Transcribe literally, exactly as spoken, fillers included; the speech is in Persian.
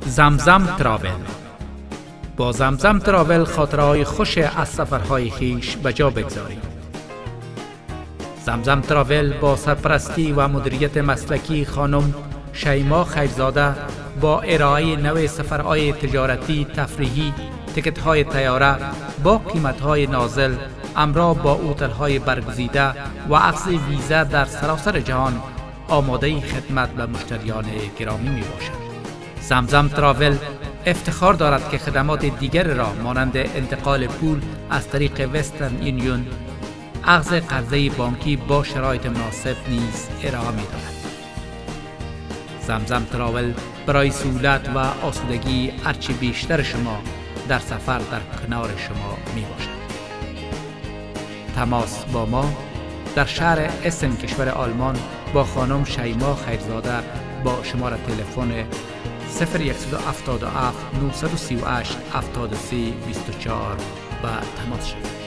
زمزم تراول. با زمزم تراول خاطرهای خوش از سفرهای خیش به جا بگذارید. زمزم تراول با سرپرستی و مدیریت مسلکی خانم شیما خیرزاده با ارائه نوع سفرهای تجارتی، تفریحی، تکت‌های طیاره با قیمت‌های نازل، همراه با هتل‌های برگزیده و اخذ ویزا در سراسر جهان آماده خدمت به مشتریان گرامی میباشد. زمزم تراول افتخار دارد که خدمات دیگر را مانند انتقال پول از طریق وسترن یونیون، اخذ قرضه بانکی با شرایط مناسب نیز ارائه می‌دهد. زمزم تراول برای سهولت و آسودگی هرچه بیشتر شما در سفر در کنار شما میباشد. تماس با ما در شهر اسن کشور آلمان با خانم شیما خیرزاده با شماره تلفن صفر یک هفت هفت نه سه هشت هفت سه دو چهار و تماس شد.